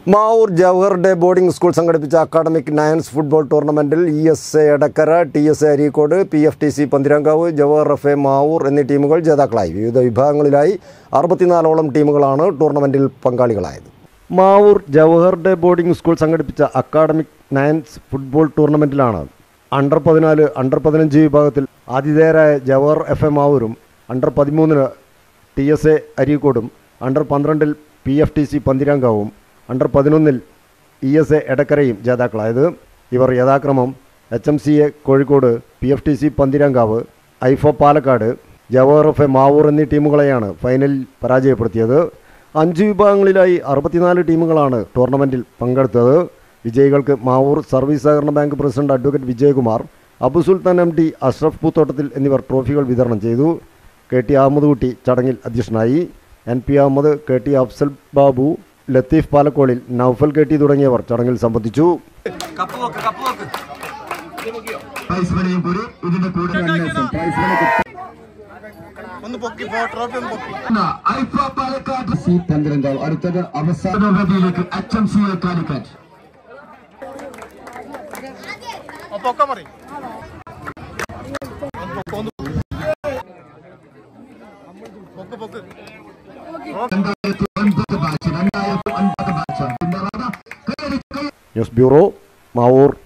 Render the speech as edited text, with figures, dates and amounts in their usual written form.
Mavoor Jawahar day boarding school സംഘടിപ്പിച്ച academic nines football ടൂർണമെന്റിൽ ESA Edakkara, TSA Areekode, PFTC Pantheerankavu, Jawahar FA Mavoor എന്നീ ടീമുകൾ ജേതാക്കളായി. വിവിധ വിഭാഗങ്ങളിലായി 64ഓളം ടീമുകളാണ് ടൂർണമെന്റിൽ പങ്കാളികളായത്. Mavoor Jawahar day boarding school സംഘടിപ്പിച്ച അക്കാഡമിക് നയൻസ് ഫുട്ബോൾ ടൂർണമെന്റിലാണ് അണ്ടർ-14, അണ്ടർ-15 വിഭാഗത്തിൽ ആതിഥേയരായ Jawahar FA മാവൂരും, അണ്ടർ-13 TSA അരീക്കോടും, അണ്ടർ-12 PFTC പന്തിരാങ്കാവും, അണ്ടർ-11 ESA എടക്കരയും ജേതാക്കളായത്. ഇവർ യഥാക്രമം HMCA Kozhikode, PFTC Panthirankavu, IFO Palakkad, Jawahar FA Mavoor എന്നീ ടീമുകളെയാണ് ഫൈനലിൽ പരാജയപ്പെടുത്തിയത്. 5 വിഭാഗങ്ങളിലായി 64 ടീമുകളാണ് ടൂർണമെൻറ്റിൽ പങ്കെടുത്തത്. വിജയികൾക്ക് മാവൂർ സർവീസ് സഹകരണ bank president advocate Vijayakumar, Abu Sulthan MD, Ashraf Poothottathil എന്നിവർ ട്രോഫികൾ വിതരണം ചെയ്തു. KT അഹമ്മദ് കുട്ടി ചടങ്ങിൽ അധ്യക്ഷനായി. NP Ahmed, KT Afsal Babu, Latheef പാലക്കോളിൽ, Naufal KT തുടങ്ങിയവർ ചടങ്ങിൽ സംബന്ധിച്ചു. അടുത്തത് അവസാന വേദിയിലേക്ക് HMCA Calicut. News bureau, Mavoor.